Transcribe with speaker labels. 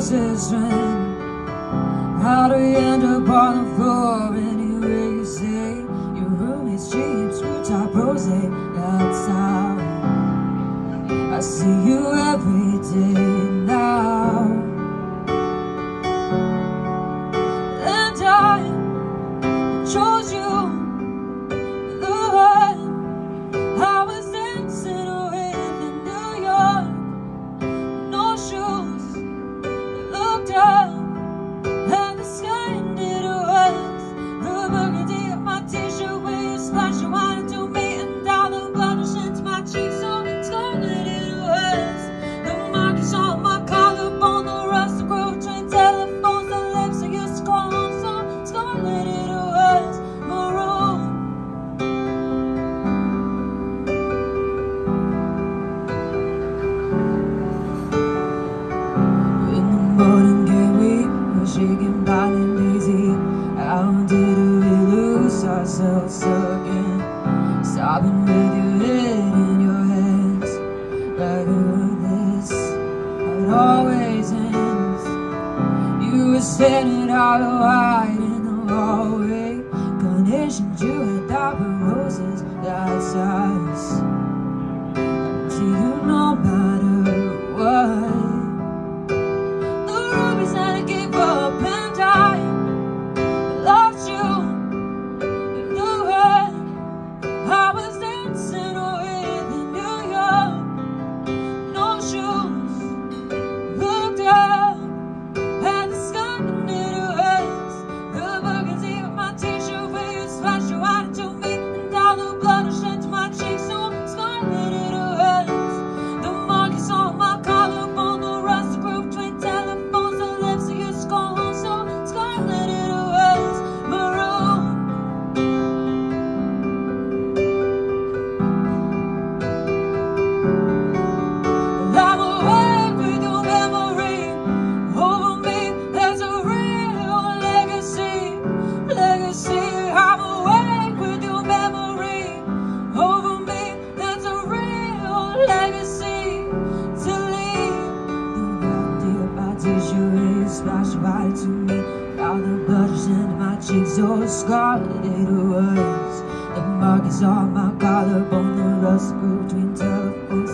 Speaker 1: roses rain. How do you end up on the floor anyway? You say your roommate's cheap, screw-top rose. That's how I see you every day now. And I chose you the way I was dancing with in New York. No shoes, looked up and the sky ended west. The burgundy of my t-shirt where you splash your wine into me, and all the blood rushed into my cheeks, so scarlet it was. The markings on my collarbone, the rust that grew between telephones, the lips I used to call home, so scarlet it was. Maroon. In the morning gay we were shaking by and daisy. How did we lose ourselves again? Sobbing with your head in your hands, like this, how it always ends. You were standing out wide in the hallway, carnations you had died with roses that size. Do you no matter what, the rubies that I gave up and I lost you in the way I was dancing with in New York. No shoes, looked up at the sky and it was. The burgundy of my t-shirt where you splashed your wine into me, and all the blood rushed into my cheeks, so scarlet it was. The markings on my collarbone, the rust that grew between telephones, the lips I used to call home, so scarlet it was. Maroon. I'm awake with your memory over me. There's a real legacy, legacy. I'm awake with your memory over me. There's a real legacy to leave. The melody of my t-shirt is splashed right into me. Now the blood is into my cheeks, so scarlet it was. The markings on my collarbone, the rust grew between telephones,